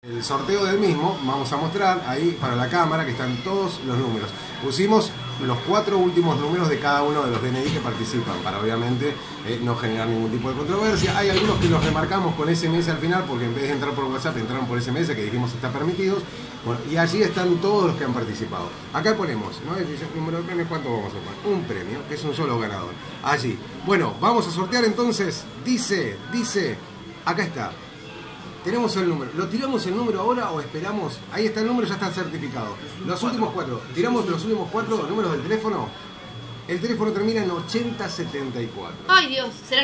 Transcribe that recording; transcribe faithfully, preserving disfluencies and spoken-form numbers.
El sorteo del mismo, vamos a mostrar ahí para la cámara que están todos los números. Pusimos los cuatro últimos números de cada uno de los D N I que participan, para obviamente eh, no generar ningún tipo de controversia. Hay algunos que los remarcamos con S M S al final, porque en vez de entrar por WhatsApp entraron por S M S, que dijimos está permitidos. Bueno, y allí están todos los que han participado. Acá ponemos, ¿no? Dice número de premios, ¿cuánto vamos a poner? Un premio, que es un solo ganador. Allí. Bueno, vamos a sortear entonces. Dice, dice, acá está. Tenemos el número. ¿Lo tiramos el número ahora o esperamos? Ahí está el número, ya está certificado. Los últimos cuatro. ¿Tiramos los últimos cuatro números del teléfono? El teléfono termina en ochenta setenta y cuatro. Ay, Dios. ¿Será